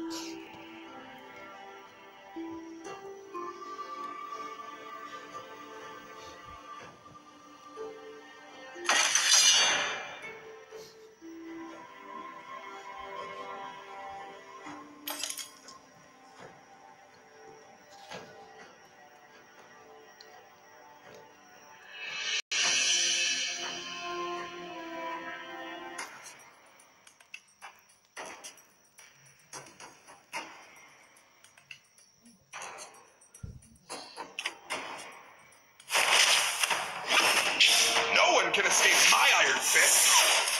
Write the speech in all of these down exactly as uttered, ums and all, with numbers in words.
No one can escape my iron fist!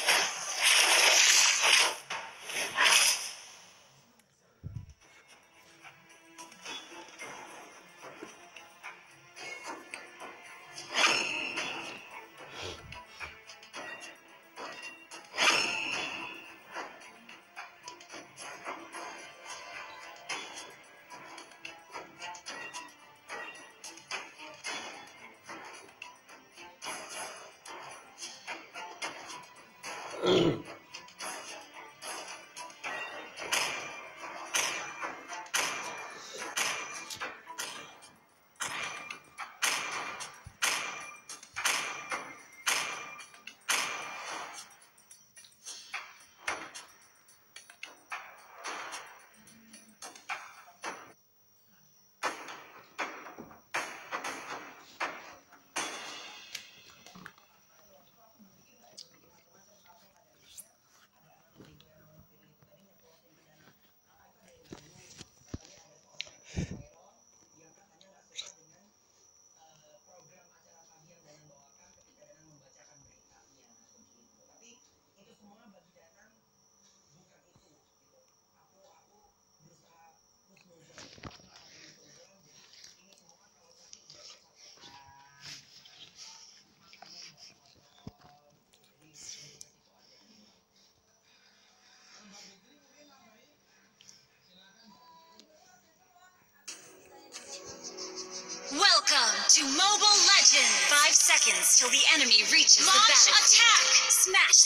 Welcome to Mobile Legends! Five seconds till the enemy reaches the battlefield. Launch attack! Smash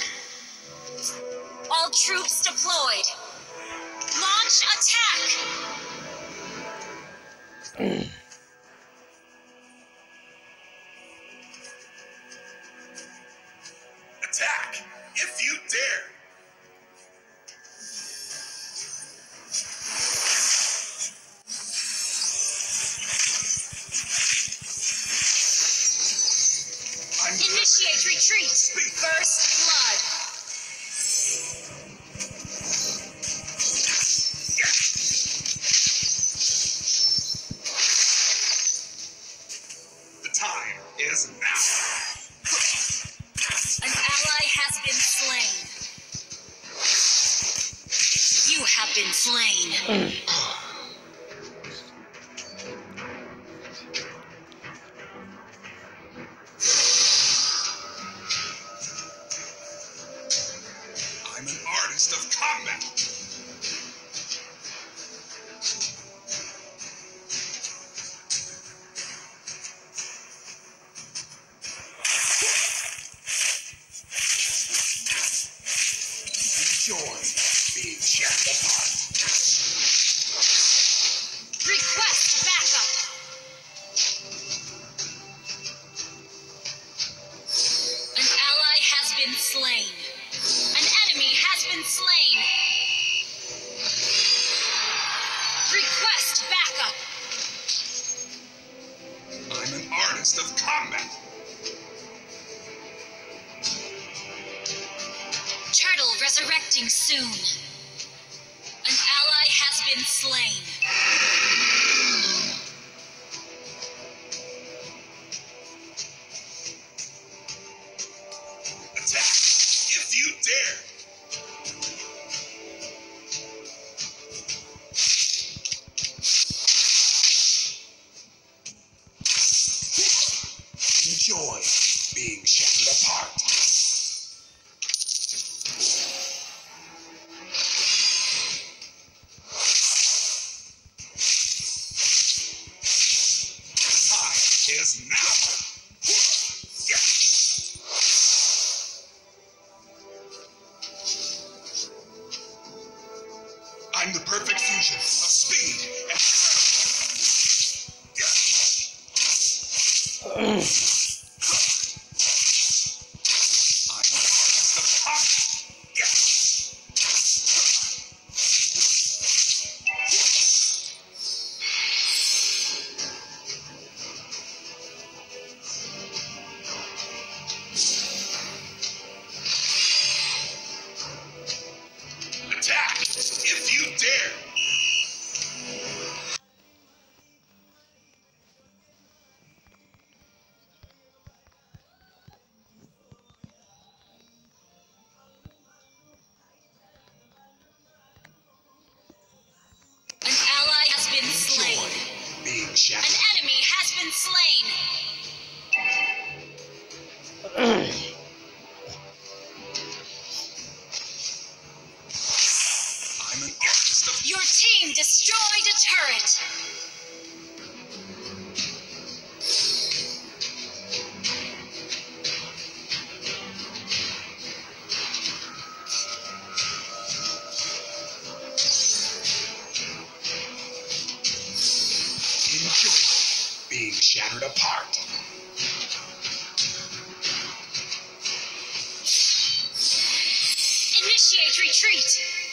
them! All troops deployed! Launch attack! Attack! If you dare! Initiate retreat! First blood! The time is now! An ally has been slain. You have been slain. I'm an artist of combat! Enjoy being shattered apart. Request backup! An ally has been slain. An enemy has been slain. Request backup. I'm an artist of combat. Turtle resurrecting soon. An ally has been slain. Attack! If you dare! Enjoy being shattered apart. Time is now. the perfect fusion of speed and I'm the artist of pop. Attack if you dare. An ally has been slain. Enjoy being shattered. An enemy has been slain. I'm an artist of Your team destroyed a turret. enjoy being shattered apart. Initiate retreat.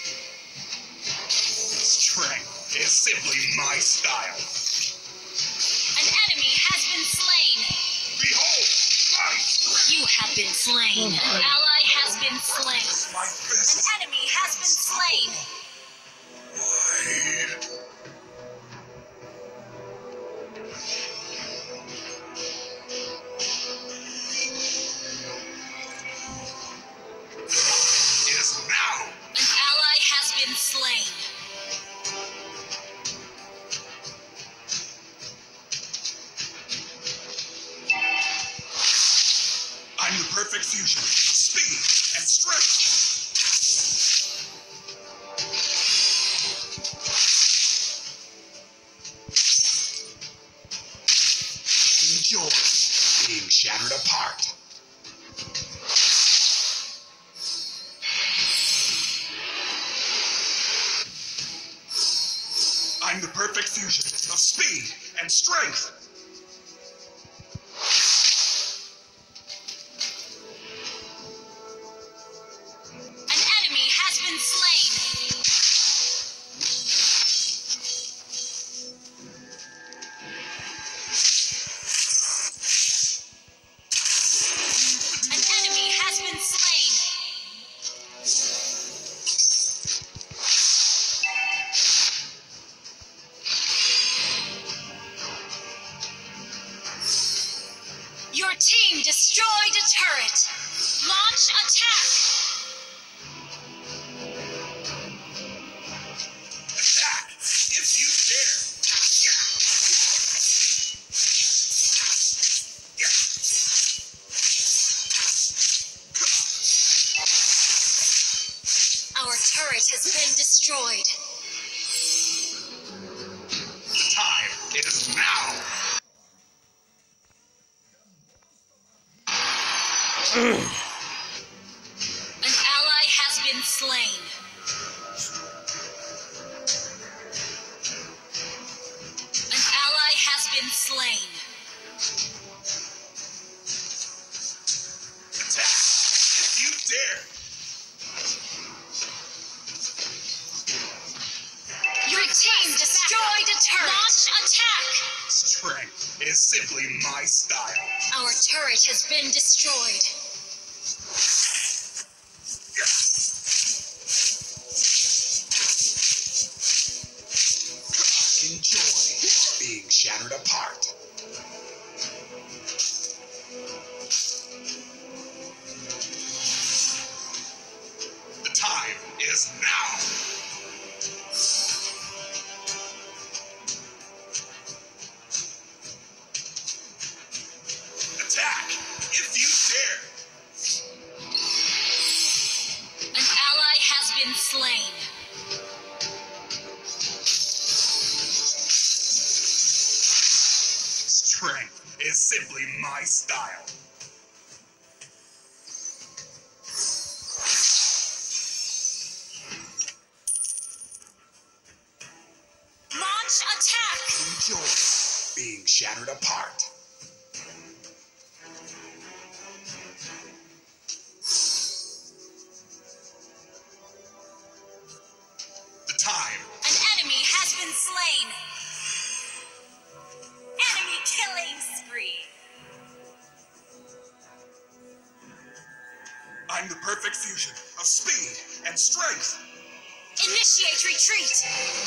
Strength is simply my style. An enemy has been slain. Behold, my strength. You have been slain. An ally has been slain. My An fist. enemy has been slain. Wide. Is now. An ally has been slain. I'm the perfect fusion of speed and strength. Enjoy being shattered apart. I'm the perfect fusion of speed and strength. An enemy has been slain. An enemy has been slain. Your team destroyed a turret. Launch attack. Attack if you dare. Our turret has been destroyed. The time is now. An ally has been slain. An ally has been slain. Attack if you dare. Your team destroyed a turret. Launch attack. Strength is simply my style. Our turret has been destroyed. Enjoy being shattered apart. The time is now. Attack if you dare. An ally has been slain. Strength is simply my style. shattered apart. The time. An enemy has been slain. Enemy killing spree. I'm the perfect fusion of speed and strength. Initiate retreat.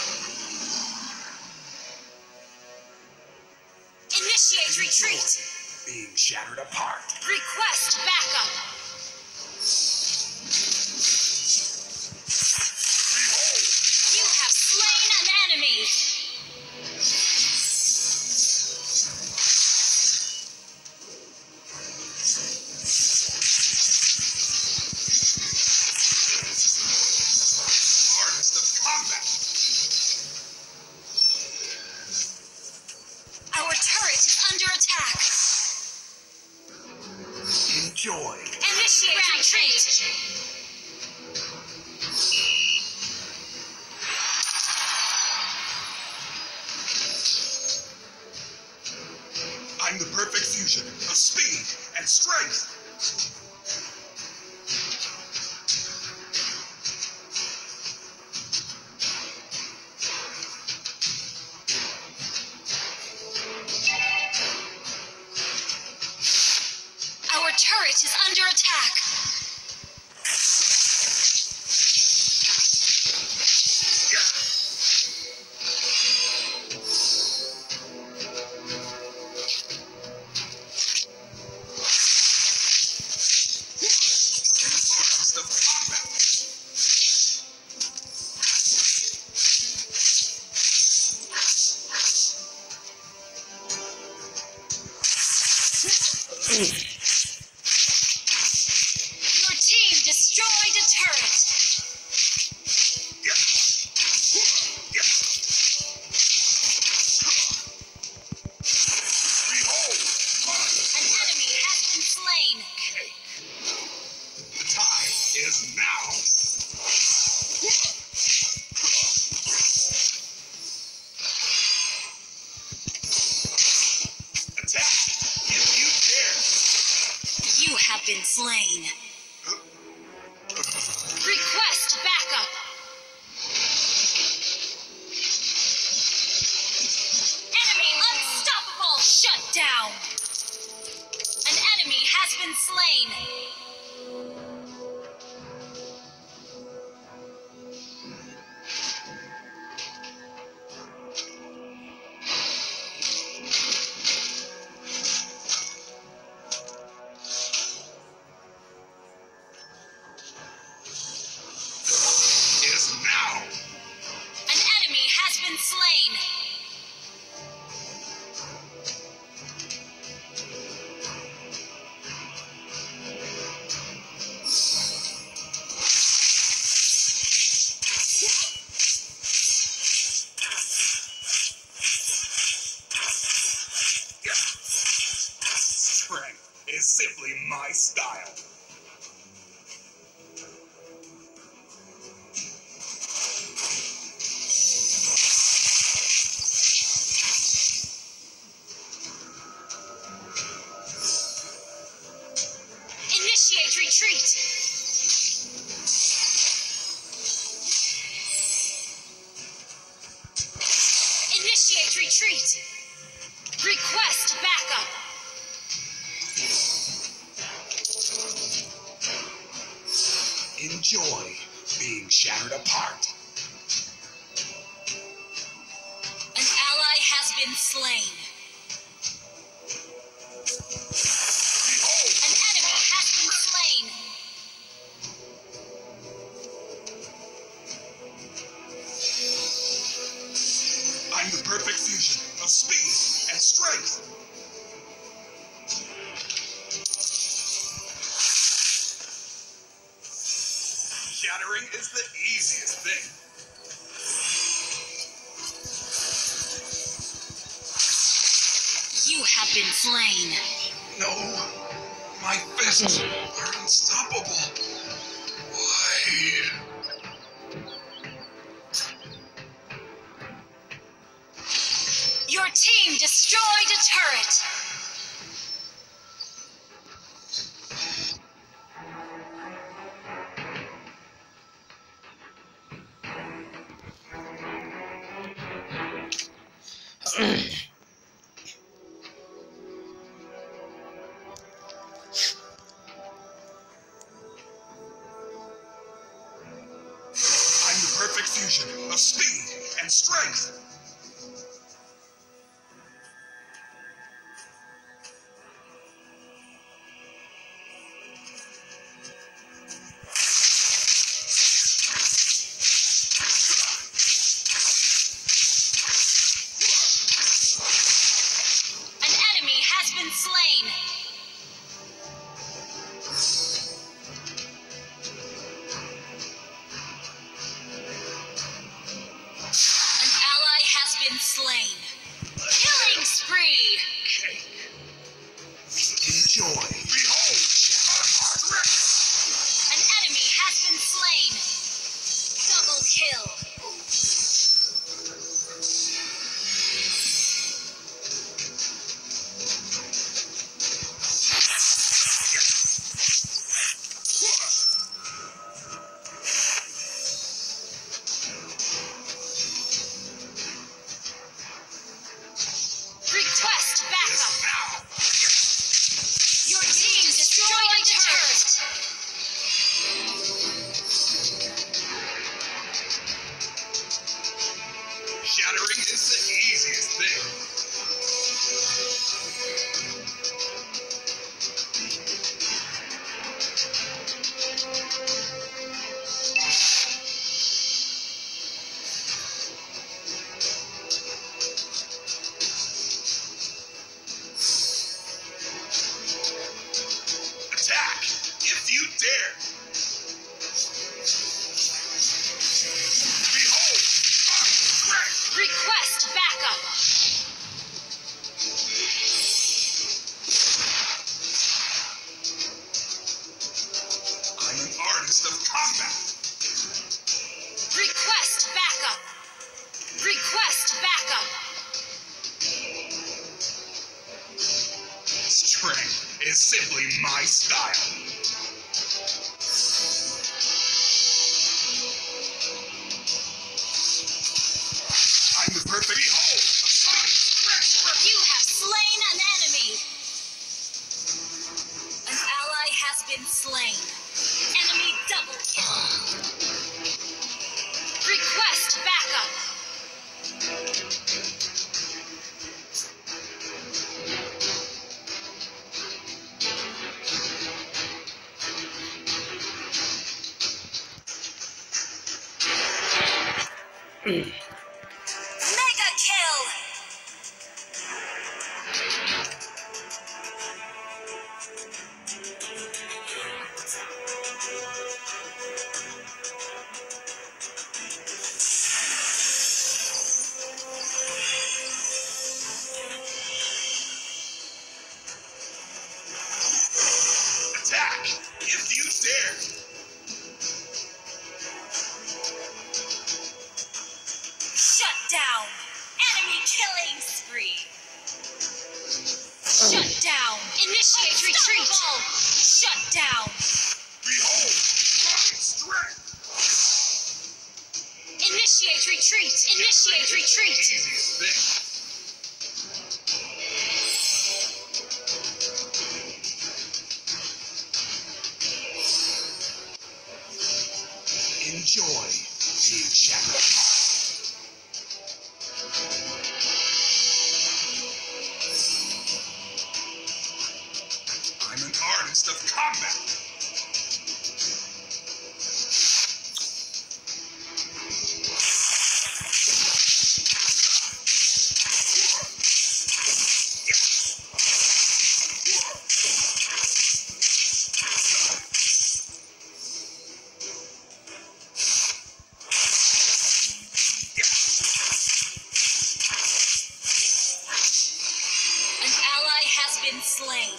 Initiate retreat. Being shattered apart. Request backup. You have slain an enemy. Hardest of combat. Our turret is under attack. Enjoy. Initiate retreat. I'm the perfect fusion of speed and strength. Our turret is under attack. Hardest of combat. Your team destroyed a turret. Behold, mine. An enemy has been slain. The time is now. Attack if you dare. You have been slain. Request backup. Enemy unstoppable. Shut down. An enemy has been slain. Is now. An enemy has been slain. Strength is simply my style. Initiate retreat. Initiate retreat. Request backup. Enjoy being shattered apart. An ally has been slain. Behold, An enemy has been slain. I'm the perfect fusion of speed and strength. Shattering is the easiest thing. You have been slain. No, my fists are unstoppable. Why? Your team destroyed a turret. I'm the perfect fusion of speed and strength. An enemy has been slain. An ally has been slain. Killing spree. Cake. Enjoy. Behold, strength. An enemy has been slain. Double kill. Request backup. Now, Your team destroyed a turret. shattering is the easiest thing. Attack, if you dare! Behold, my strength! Request backup. I'm an artist of combat. Request backup. Request backup. Strength is simply my style. I'm the perfect behold of my strength. You have slain an enemy. An ally has been slain. Enemy double kill. Request backup. Mega kill. Attack, if you dare! Shut down. Enemy killing spree. Shut down. Initiate retreat. Shut down. Behold, my strength! Initiate retreat. Initiate retreat. Easiest thing. Enjoy, Team Shadow. I'm an artist of combat. An ally has been slain.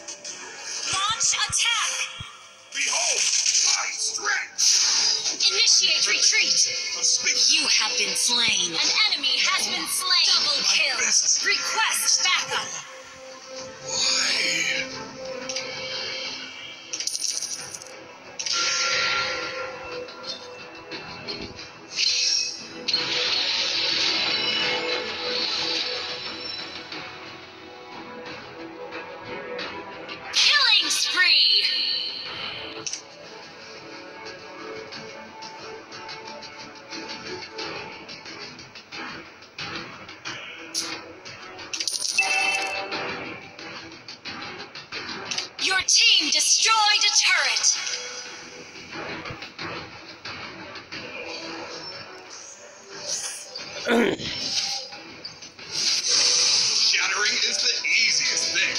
Launch attack. Behold, my strength! Initiate Initiate retreat. Of speed. You have been slain. An enemy has been slain. Double kill. Request backup. Why? Killing spree. Your team destroyed a turret. Shattering is the easiest thing.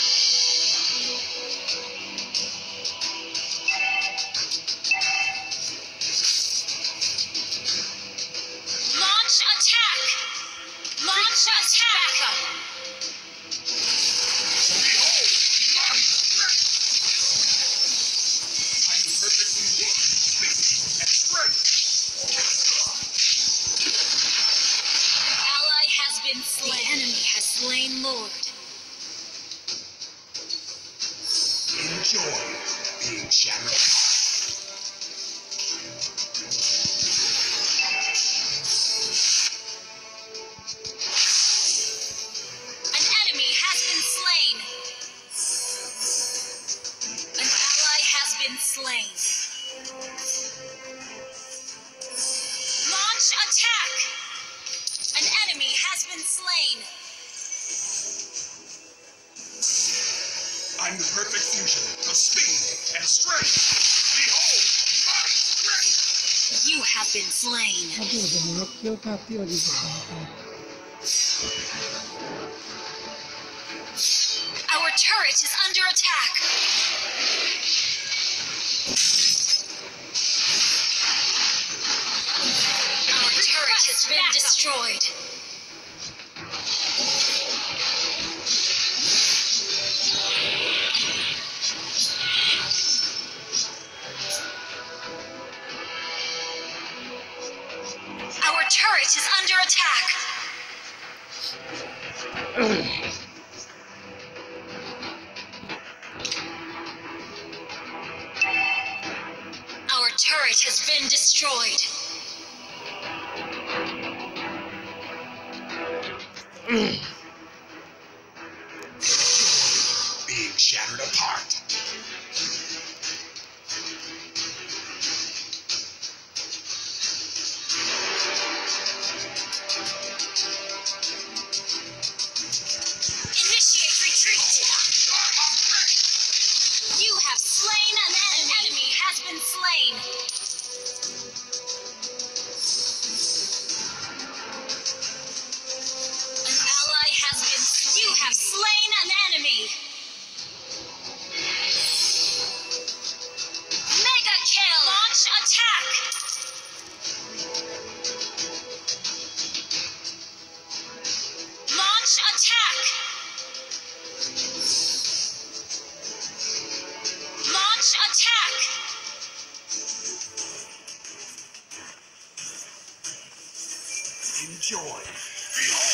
Launch attack. Launch attack. Behold, my strength! I'm the perfect fusion of speed and strength. Ally has been slain. The enemy has slain Lord. Enjoy being shattered. An enemy has been slain. An ally has been slain. Launch attack. An enemy has been slain. I'm the perfect fusion of speed and strength. Behold, my strength! You have been slain. Our turret is under attack. Our turret has been destroyed. Our turret is under attack. Our turret has been destroyed. Being shattered apart. Initiate retreat. You have slain an enemy. An enemy has been slain. An ally has been. You have slain an enemy. Mega kill. Launch attack. Launch attack. Launch attack. Enjoy. Behold,